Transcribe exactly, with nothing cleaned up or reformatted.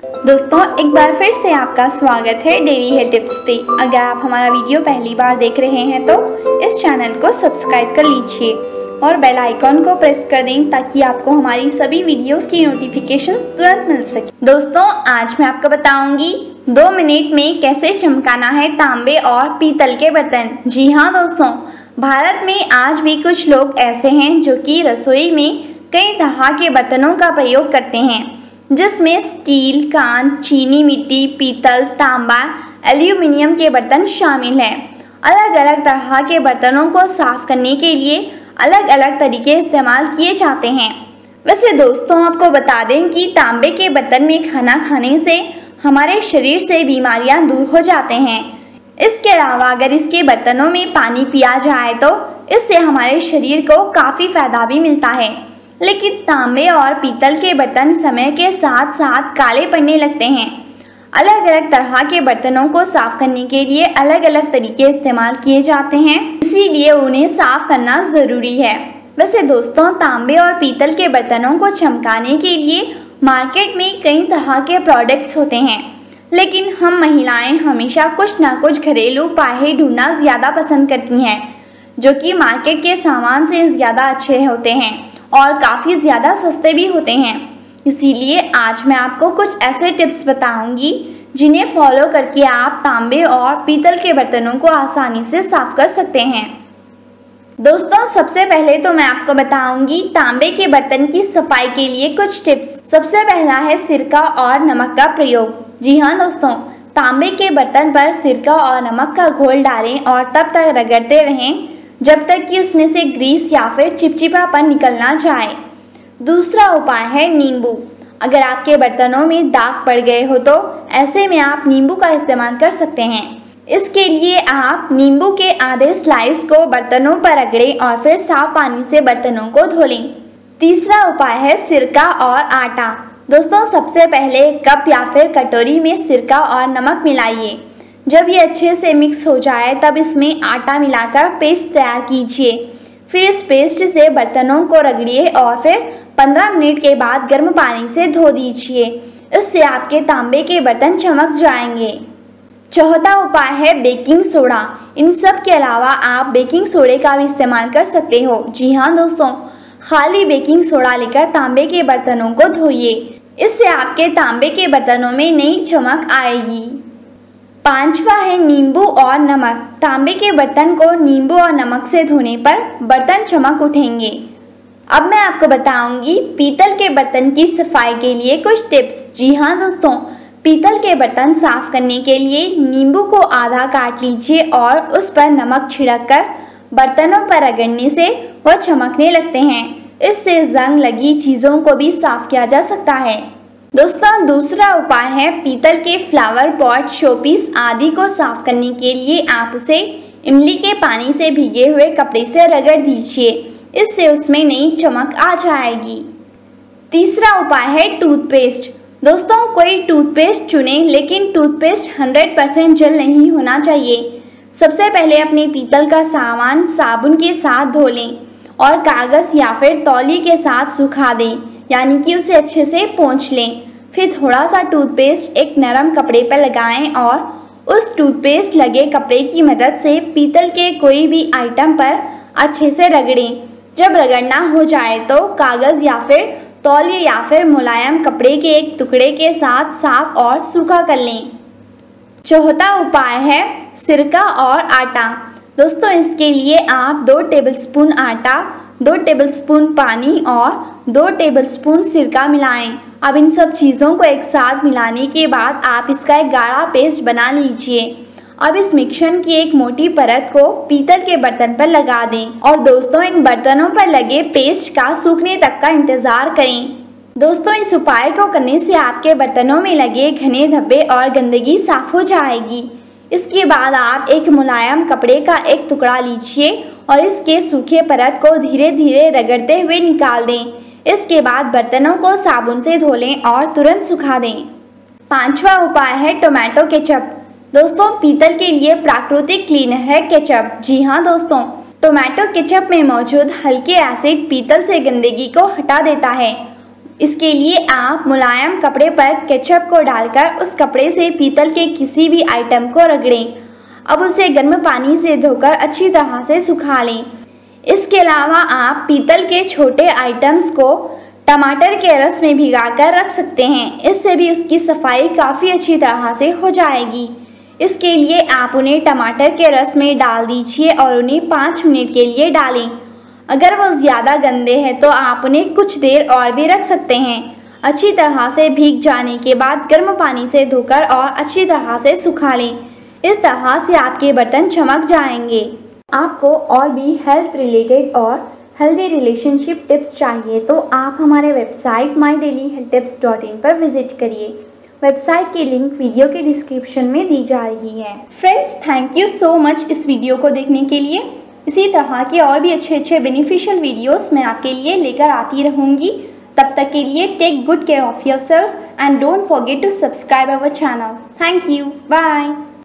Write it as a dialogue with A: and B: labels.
A: दोस्तों एक बार फिर से आपका स्वागत है डेली हेल्थ टिप्स पे। अगर आप हमारा वीडियो पहली बार देख रहे हैं तो इस चैनल को सब्सक्राइब कर लीजिए और बेल आइकॉन को प्रेस कर दें ताकि आपको हमारी सभी वीडियोस की नोटिफिकेशन तुरंत मिल सके। दोस्तों आज मैं आपको बताऊंगी दो मिनट में कैसे चमकाना है तांबे और पीतल के बर्तन। जी हाँ दोस्तों, भारत में आज भी कुछ लोग ऐसे हैं जो कि रसोई में कई तरह के बर्तनों का प्रयोग करते हैं, जिसमें स्टील, कांच, चीनी मिट्टी, पीतल, तांबा, एल्यूमिनियम के बर्तन शामिल हैं। अलग अलग तरह के बर्तनों को साफ करने के लिए अलग अलग तरीके इस्तेमाल किए जाते हैं। वैसे दोस्तों आपको बता दें कि तांबे के बर्तन में खाना खाने से हमारे शरीर से बीमारियां दूर हो जाते हैं। इसके अलावा अगर इसके बर्तनों में पानी पिया जाए तो इससे हमारे शरीर को काफ़ी फायदा भी मिलता है। लेकिन तांबे और पीतल के बर्तन समय के साथ साथ काले पड़ने लगते हैं। अलग अलग तरह के बर्तनों को साफ करने के लिए अलग अलग तरीके इस्तेमाल किए जाते हैं, इसीलिए उन्हें साफ करना ज़रूरी है। वैसे दोस्तों तांबे और पीतल के बर्तनों को चमकाने के लिए मार्केट में कई तरह के प्रोडक्ट्स होते हैं, लेकिन हम महिलाएं हमेशा कुछ ना कुछ घरेलू उपाय ढूंढना ज़्यादा पसंद करती हैं, जो कि मार्केट के सामान से ज़्यादा अच्छे होते हैं और काफ़ी ज़्यादा सस्ते भी होते हैं। इसीलिए आज मैं आपको कुछ ऐसे टिप्स बताऊंगी जिन्हें फॉलो करके आप तांबे और पीतल के बर्तनों को आसानी से साफ कर सकते हैं। दोस्तों सबसे पहले तो मैं आपको बताऊंगी तांबे के बर्तन की सफाई के लिए कुछ टिप्स। सबसे पहला है सिरका और नमक का प्रयोग। जी हाँ दोस्तों, तांबे के बर्तन पर सिरका और नमक का घोल डालें और तब तक रगड़ते रहें जब तक कि उसमें से ग्रीस या फिर चिपचिपापन निकल ना जाए। दूसरा उपाय है नींबू। अगर आपके बर्तनों में दाग पड़ गए हो तो ऐसे में आप नींबू का इस्तेमाल कर सकते हैं। इसके लिए आप नींबू के आधे स्लाइस को बर्तनों पर रगड़ें और फिर साफ पानी से बर्तनों को धो लें। तीसरा उपाय है सिरका और आटा। दोस्तों सबसे पहले कप या फिर कटोरी में सिरका और नमक मिलाइए। जब ये अच्छे से मिक्स हो जाए तब इसमें आटा मिलाकर पेस्ट तैयार कीजिए। फिर इस पेस्ट से बर्तनों को रगड़िए और फिर पंद्रह मिनट के बाद गर्म पानी से धो दीजिए। इससे आपके तांबे के बर्तन चमक जाएंगे। चौथा उपाय है बेकिंग सोडा। इन सब के अलावा आप बेकिंग सोडे का भी इस्तेमाल कर सकते हो। जी हाँ दोस्तों, खाली बेकिंग सोडा लेकर तांबे के बर्तनों को धोइए। इससे आपके तांबे के बर्तनों में नई चमक आएगी। पांचवा है नींबू और नमक। तांबे के बर्तन को नींबू और नमक से धोने पर बर्तन चमक उठेंगे। अब मैं आपको बताऊंगी पीतल के बर्तन की सफाई के लिए कुछ टिप्स। जी हाँ दोस्तों, पीतल के बर्तन साफ करने के लिए नींबू को आधा काट लीजिए और उस पर नमक छिड़ककर बर्तनों पर रगड़ने से वह चमकने लगते हैं। इससे जंग लगी चीज़ों को भी साफ किया जा सकता है। दोस्तों दूसरा उपाय है पीतल के फ्लावर पॉट, शोपीस आदि को साफ करने के लिए आप उसे इमली के पानी से भीगे हुए कपड़े से रगड़ दीजिए। इससे उसमें नई चमक आ जाएगी। तीसरा उपाय है टूथपेस्ट। दोस्तों कोई टूथपेस्ट चुनें, लेकिन टूथपेस्ट हंड्रेड परसेंट जल नहीं होना चाहिए। सबसे पहले अपने पीतल का सामान साबुन के साथ धो लें और कागज़ या फिर तौली के साथ सुखा दें, यानी कि उसे अच्छे से पोंछ लें। फिर थोड़ा सा टूथपेस्ट एक नरम कपड़े पर लगाएं और उस टूथपेस्ट लगे कपड़े की मदद से पीतल के कोई भी आइटम पर अच्छे से रगड़ें। जब रगड़ना हो जाए तो कागज़ या फिर तौलिए या फिर मुलायम कपड़े के एक टुकड़े के साथ साफ और सूखा कर लें। चौथा उपाय है सिरका और आटा। दोस्तों इसके लिए आप दो टेबलस्पून आटा, दो टेबलस्पून पानी और दो टेबलस्पून सिरका मिलाएं। अब इन सब चीज़ों को एक साथ मिलाने के बाद आप इसका एक गाढ़ा पेस्ट बना लीजिए। अब इस मिश्रण की एक मोटी परत को पीतल के बर्तन पर लगा दें और दोस्तों इन बर्तनों पर लगे पेस्ट का सूखने तक का इंतज़ार करें। दोस्तों इस उपाय को करने से आपके बर्तनों में लगे घने धब्बे और गंदगी साफ हो जाएगी। इसके बाद आप एक मुलायम कपड़े का एक टुकड़ा लीजिए और इसके सूखे परत को धीरे धीरे रगड़ते हुए निकाल दें। इसके बाद बर्तनों को साबुन से धो लें और तुरंत सुखा दें। पांचवा उपाय है टोमेटो केचप। दोस्तों पीतल के लिए प्राकृतिक क्लीनर है केचप। जी हाँ दोस्तों, टोमेटो केचप में मौजूद हल्के एसिड पीतल से गंदगी को हटा देता है इसके लिए आप मुलायम कपड़े पर केचप को डालकर उस कपड़े से पीतल के किसी भी आइटम को रगड़ें। अब उसे गर्म पानी से धोकर अच्छी तरह से सुखा लें। इसके अलावा आप पीतल के छोटे आइटम्स को टमाटर के रस में भिगाकर रख सकते हैं। इससे भी उसकी सफाई काफ़ी अच्छी तरह से हो जाएगी। इसके लिए आप उन्हें टमाटर के रस में डाल दीजिए और उन्हें पाँच मिनट के लिए डालें। अगर वो ज़्यादा गंदे हैं तो आप उन्हें कुछ देर और भी रख सकते हैं। अच्छी तरह से भीग जाने के बाद गर्म पानी से धोकर और अच्छी तरह से सुखा लें। इस तरह से आपके बर्तन चमक जाएंगे। आपको और भी हेल्थ रिलेटेड और हेल्दी रिलेशनशिप टिप्स चाहिए तो आप हमारे website my daily health tips dot in पर विजिट करिए। वेबसाइट की लिंक वीडियो के डिस्क्रिप्शन में दी जा रही है। Friends, thank you so much इस वीडियो को देखने के लिए। इसी तरह के और भी अच्छे अच्छे बेनिफिशियल वीडियोस मैं आपके लिए लेकर आती रहूँगी। तब तक के लिए take good care of yourself and don't forget to subscribe our channel. Thank you, bye.